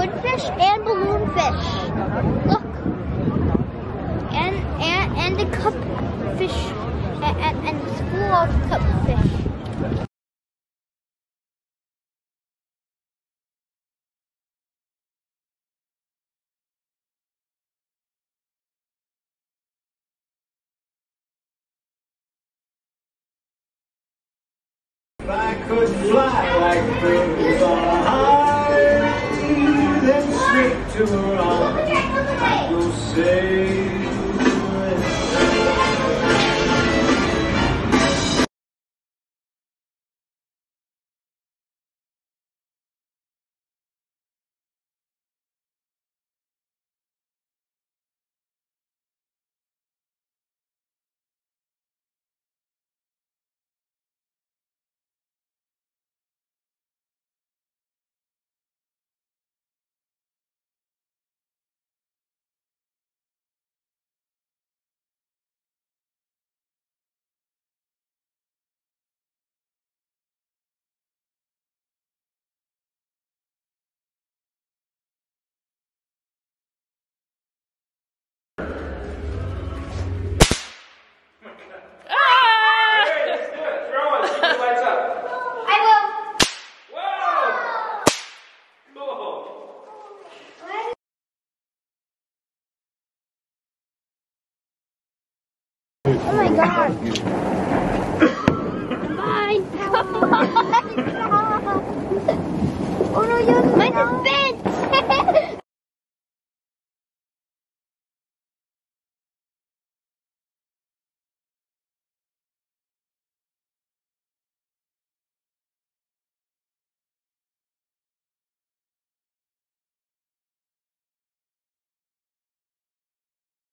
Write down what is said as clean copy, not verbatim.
squidfish and balloonfish. Look. And the cup fish and it's full of cup fish. If I could fly like birds on high, then straight to her arms, I'd go sailing. Oh my god. Bye. Oh no, you mine is bent.